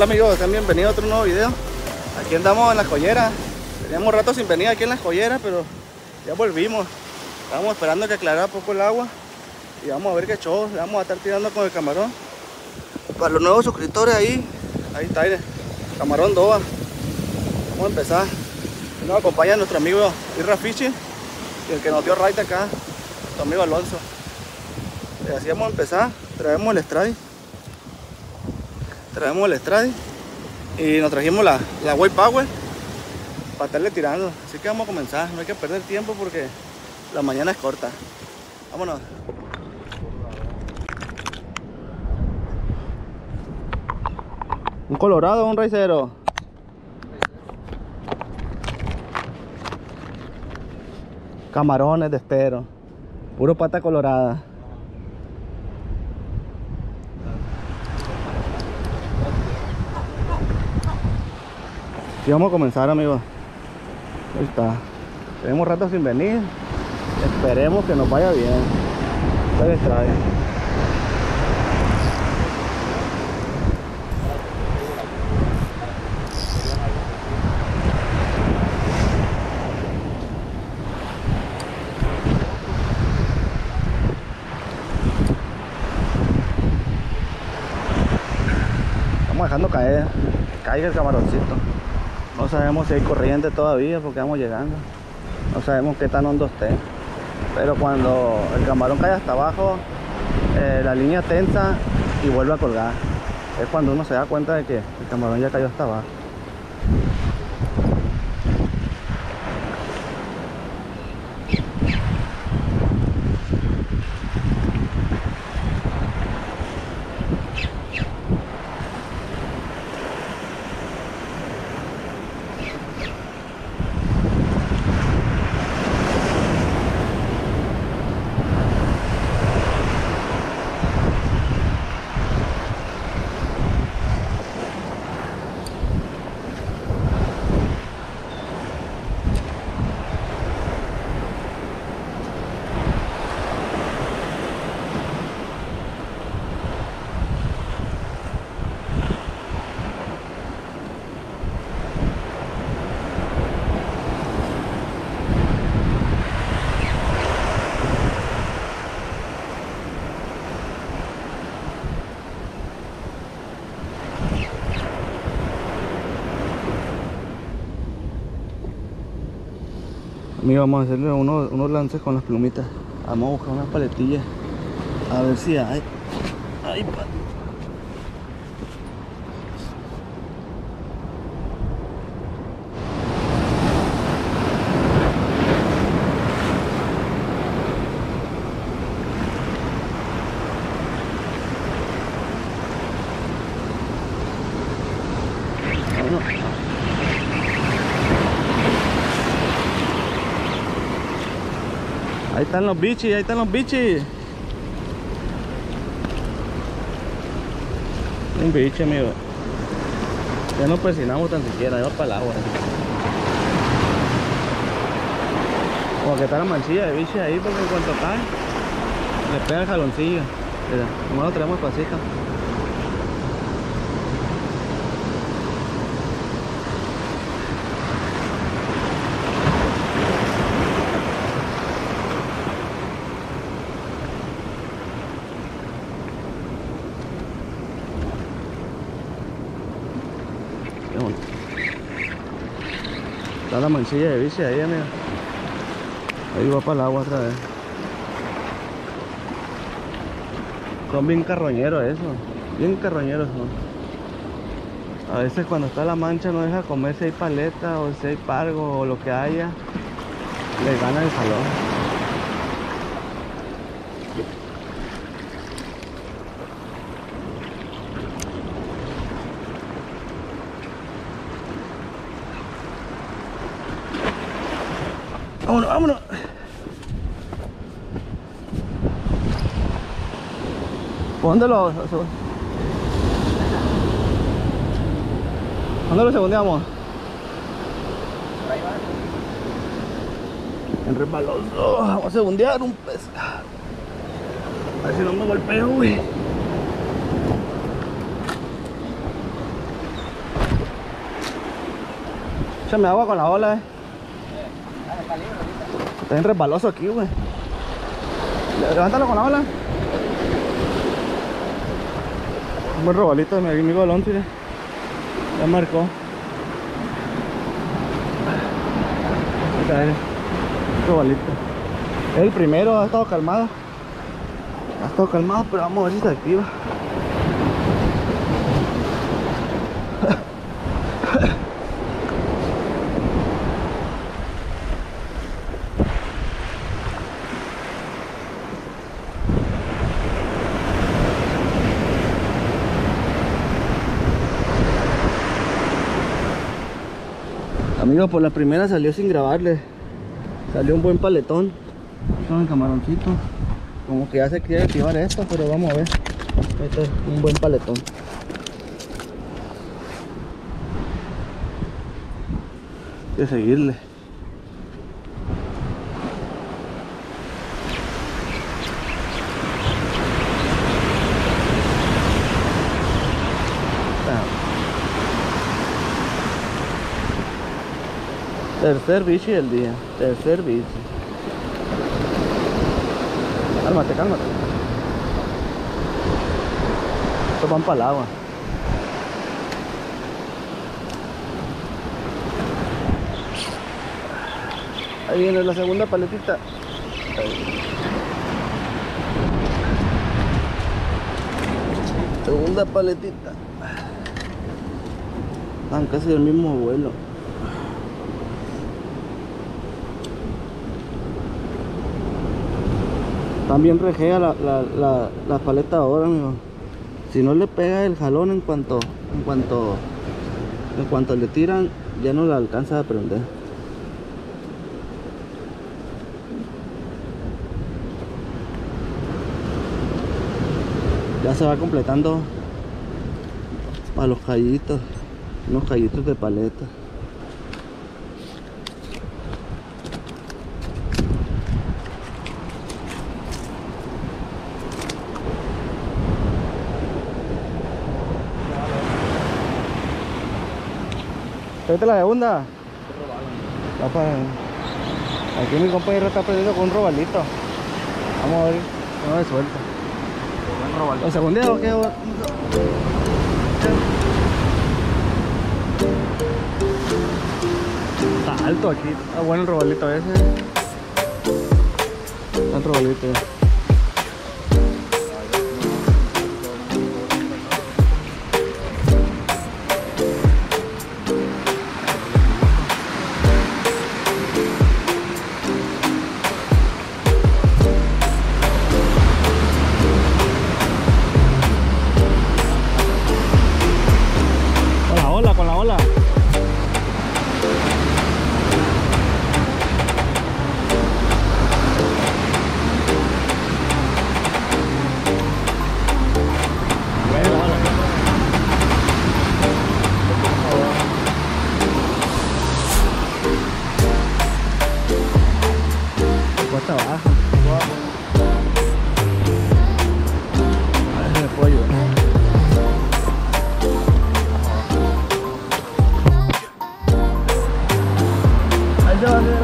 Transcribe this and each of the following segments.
Hola amigos, sean bienvenidos a otro nuevo video. Aquí andamos en la joyera. Teníamos rato sin venir aquí en la joyera, pero ya volvimos. Estábamos esperando que aclarara poco el agua y vamos a ver qué show. Le vamos a estar tirando con el camarón. Para los nuevos suscriptores ahí está el camarón Doba. Vamos a empezar. Nos acompaña nuestro amigo Irra Fishing y el que nos dio right acá, nuestro amigo Alonso. Y así vamos a empezar. Traemos el Stradi y nos trajimos la White Power para estarle tirando. Así que vamos a comenzar, no hay que perder tiempo porque la mañana es corta. Vámonos. Un colorado, un raicero. Camarones de estero, puro pata colorada. Y vamos a comenzar, amigos. Ahí está. Tenemos rato sin venir. Esperemos que nos vaya bien. Se les trae. Estamos dejando caer, que caiga el camaroncito. No sabemos si hay corriente todavía porque vamos llegando. No sabemos qué tan hondo esté. Pero cuando el camarón cae hasta abajo, la línea tensa y vuelve a colgar. Es cuando uno se da cuenta de que el camarón ya cayó hasta abajo. Amigo, vamos a hacerle unos lances con las plumitas. Vamos a buscar unas paletillas. A ver si hay. Ay, ahí están los bichis, ahí están los bichis. Un bicho, amigo. Ya no persinamos tan siquiera, ya va para el agua. Como que está la manchilla de bichis ahí porque en cuanto cae, le pega el jaloncillo. Mira, nomás lo traemos pasito. Está la manchilla de bici ahí, amigo. Ahí va para el agua otra vez. Son bien carroñeros eso. Bien carroñeros son. A veces cuando está la mancha no deja comer si hay paleta o si hay pargo o lo que haya. Le gana el salón. Vámonos, vámonos. ¿Dónde lo segundeamos? En resbaloso. Vamos a segundear un pez. A ver si no me golpeo, güey. Échame agua con la ola, Está bien resbaloso aquí, güey. Levántalo con la ola. Un buen robalito de mi amigo Alonso, ya marcó. Robalito. Es el primero, ha estado calmado. Pero vamos a ver si se activa. Amigos, por la primera salió sin grabarle. Salió un buen paletón. Con el camaroncito. Como que ya se quiere activar esto, pero vamos a ver. Esto es un buen paletón. Hay que seguirle. Tercer bici del día. Tercer bici. Cálmate. Estos van para el agua. Ahí viene la segunda paletita. Segunda paletita. Están casi del mismo vuelo. También rejea la paleta ahora, amigo. Si no le pega el jalón en cuanto le tiran, ya no la alcanza a prender. Ya se va completando para los callitos, unos callitos de paleta. ¿Vete la segunda? Aquí mi compañero está perdiendo con un robalito. Vamos a ver cómo se suelta. ¿Lo segundeo o qué? Está alto aquí. Está bueno el robalito ese. Está el robalito. Con la ola. Cuesta abajo. A ver si me puedo ayudar. Ahí se va a hacer.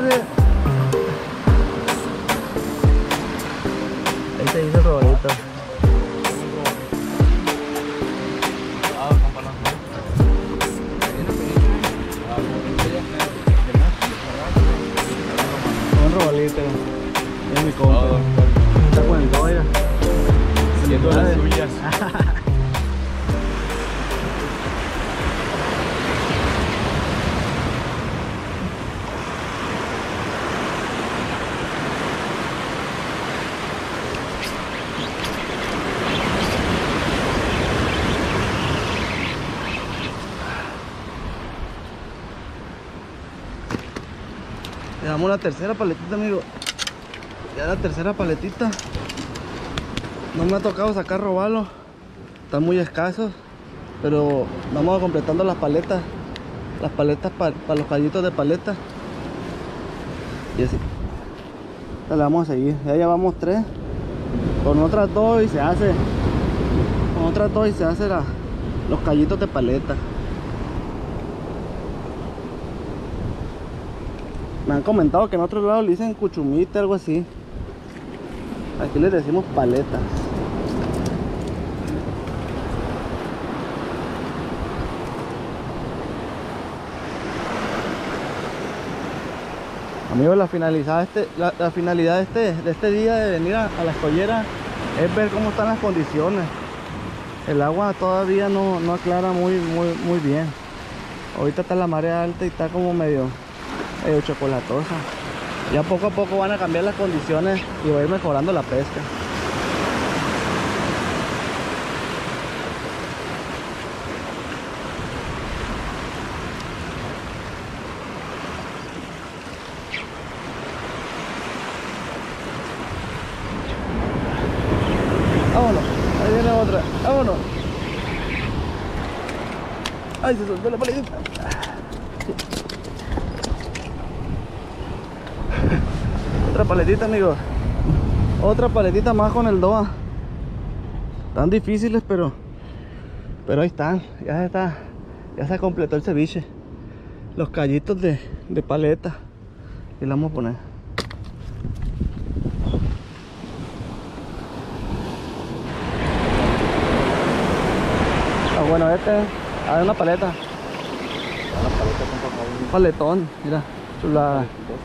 Ahí se hizo el robalito. Un robalito. Es mi compa. Está con el doya. Haciendo las suyas. Le damos la tercera paletita, amigo. Ya la tercera paletita. No me ha tocado sacar robalo. Están muy escasos. Pero vamos completando las paletas. Las paletas para los callitos de paleta. Y así. Le vamos a seguir. Ya llevamos 3. Con otras 2 y se hace. Con otras 2 y se hace los callitos de paleta. Me han comentado que en otros lados le dicen cuchumita, algo así. Aquí les decimos paletas. Amigos, la finalidad de este día de venir a la escollera es ver cómo están las condiciones. El agua todavía no aclara muy bien. Ahorita está la marea alta y está como medio chocolatosa. Ya poco a poco van a cambiar las condiciones y va a ir mejorando la pesca. Vámonos, ahí viene otra, vámonos. Ay, se soltó la paletita. Otra paletita, amigos. Otra paletita más con el DOA. Tan difíciles, pero ahí están. Ya se completó el ceviche. Los callitos de paleta. Y le vamos a poner. Ah, bueno, a ver, una paleta. Un paletón, mira, chulada.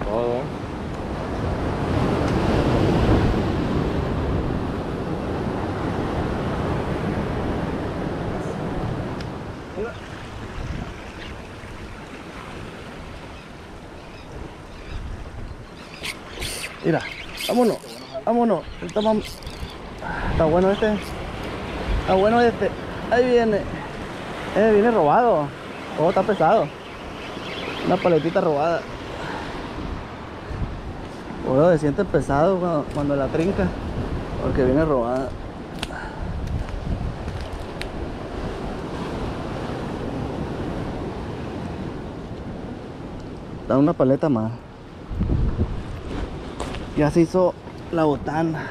Mira, vámonos, vámonos. Está bueno este. Está bueno este. Ahí viene. Viene robado. Oh, está pesado. Una paletita robada. Bueno, se siente pesado cuando la trinca, porque viene robada. Da una paleta más. Ya se hizo la botana.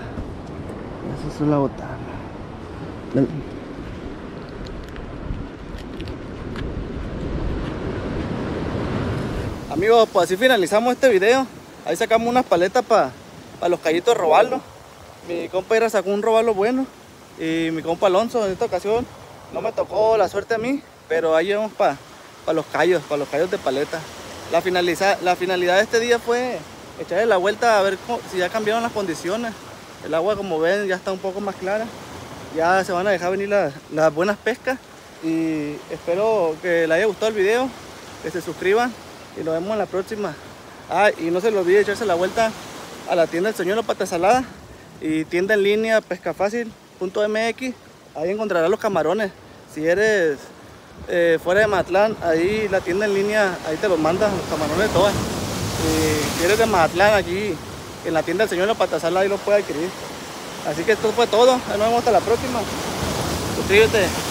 Amigos, pues así finalizamos este video. Ahí sacamos unas paletas para los callitos de robalo. Mi compa Ira sacó un robalo bueno. Y mi compa Alonso en esta ocasión no me tocó la suerte a mí, pero ahí llevamos para los callos de paleta. La finalidad de este día fue echarle la vuelta a ver si ya cambiaron las condiciones. El agua, como ven, ya está un poco más clara. Ya se van a dejar venir las buenas pescas. Y espero que les haya gustado el video, que se suscriban y nos vemos en la próxima. Y no se les olvide echarse la vuelta a la tienda del Señuelo Pata Salada y tienda en línea pescafacil.mx. Ahí encontrarás los camarones. Si eres fuera de Mazatlán, ahí la tienda en línea, ahí te los manda los camarones todas. Y si eres de Mazatlán, aquí en la tienda del Señuelo Pata Salada, ahí los puedes adquirir. Así que esto fue todo. Nos vemos hasta la próxima. Suscríbete.